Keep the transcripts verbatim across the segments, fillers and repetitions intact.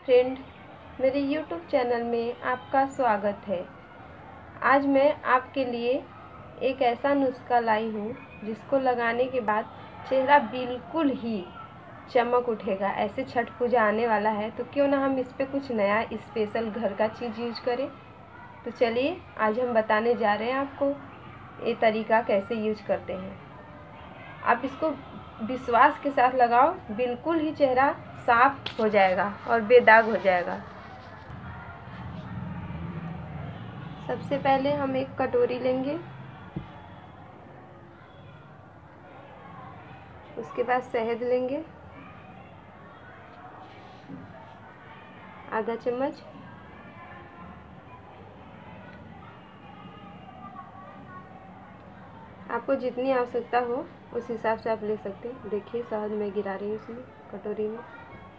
Friend, मेरे YouTube channel में आपका स्वागत है। आज मैं आपके लिए एक ऐसा नुस्खा लाई हूँ जिसको लगाने के बाद चेहरा बिल्कुल ही चमक उठेगा। ऐसे छठ पूजा आने वाला है तो क्यों ना हम इस पे कुछ नया स्पेशल घर का चीज़ यूज करें। तो चलिए आज हम बताने जा रहे हैं आपको ये तरीका कैसे यूज करते हैं। आप इसको विश्वास के साथ लगाओ, बिल्कुल ही चेहरा साफ हो जाएगा और बेदाग हो जाएगा। सबसे पहले हम एक कटोरी लेंगे, उसके बाद शहद लेंगे आधा चम्मच, आपको जितनी आवश्यकता हो उस हिसाब से आप ले सकते हैं। देखिए शहद मैं गिरा रही हूँ इसमें कटोरी में।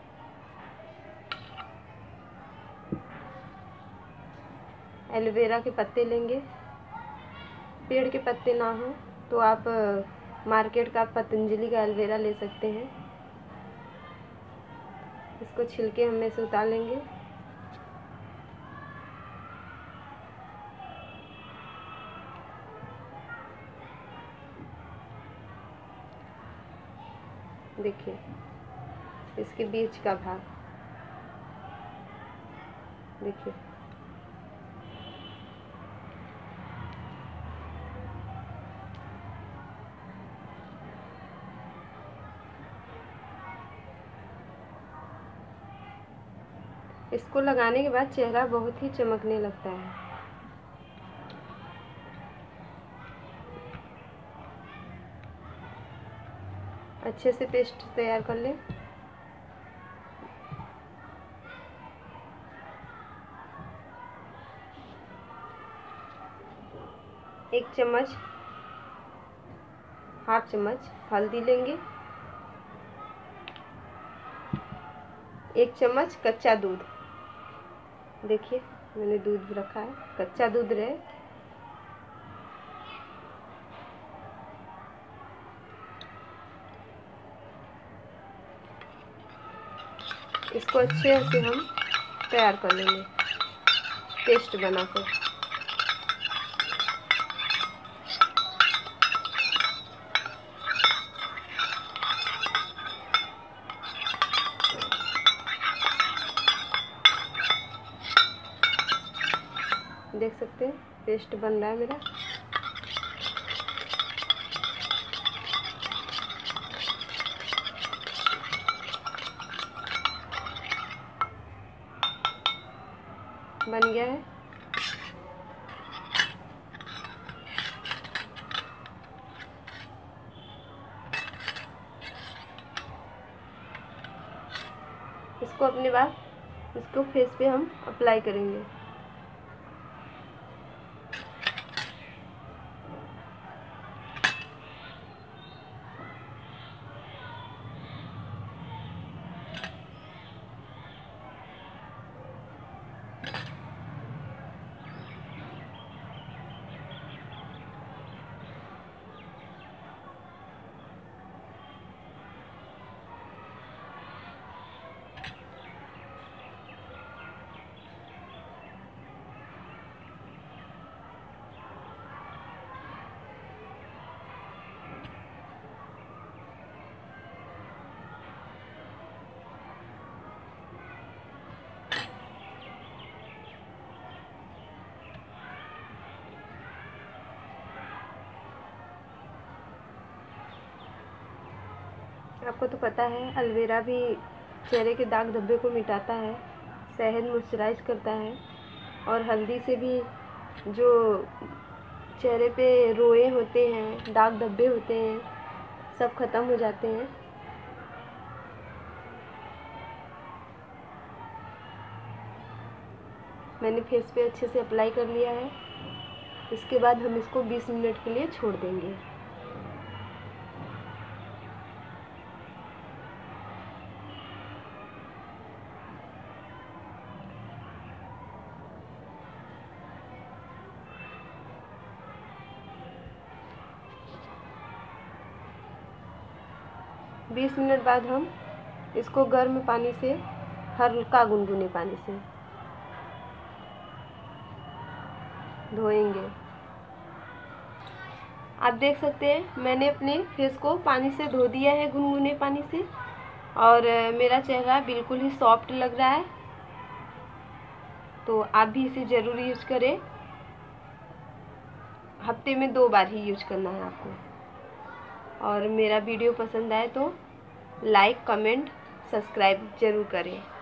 एलोवेरा के पत्ते लेंगे, पेड़ के पत्ते ना हो तो आप मार्केट का पतंजलि का एलोवेरा ले सकते हैं। इसको छिलके हम में से उतार लेंगे। देखिए इसके बीच का भाग देखिए, इसको लगाने के बाद चेहरा बहुत ही चमकने लगता है। अच्छे से पेस्ट तैयार कर लें। एक चम्मच हाफ चम्मच हल्दी लेंगे, एक चम्मच कच्चा दूध, देखिए मैंने दूध रखा है, कच्चा दूध रहे। इसको अच्छे से हम तैयार कर लेंगे पेस्ट बनाकर। देख सकते हैं पेस्ट बन रहा है मेरा। बन गया है। इसको अपने बाद इसको फेस पे हम अप्लाई करेंगे। आपको तो पता है एलोवेरा भी चेहरे के दाग धब्बे को मिटाता है, शहद मॉइस्चराइज करता है, और हल्दी से भी जो चेहरे पे रोए होते हैं, दाग धब्बे होते हैं, सब खत्म हो जाते हैं। मैंने फेस पे अच्छे से अप्लाई कर लिया है। इसके बाद हम इसको बीस मिनट के लिए छोड़ देंगे। बीस मिनट बाद हम इसको गर्म पानी से हल्का गुनगुने पानी से धोएंगे। आप देख सकते हैं मैंने अपने फेस को पानी से धो दिया है, गुनगुने पानी से, और मेरा चेहरा बिल्कुल ही सॉफ्ट लग रहा है। तो आप भी इसे ज़रूर यूज करें। हफ्ते में दो बार ही यूज करना है आपको। और मेरा वीडियो पसंद आए तो लाइक, कमेंट, सब्सक्राइब ज़रूर करें।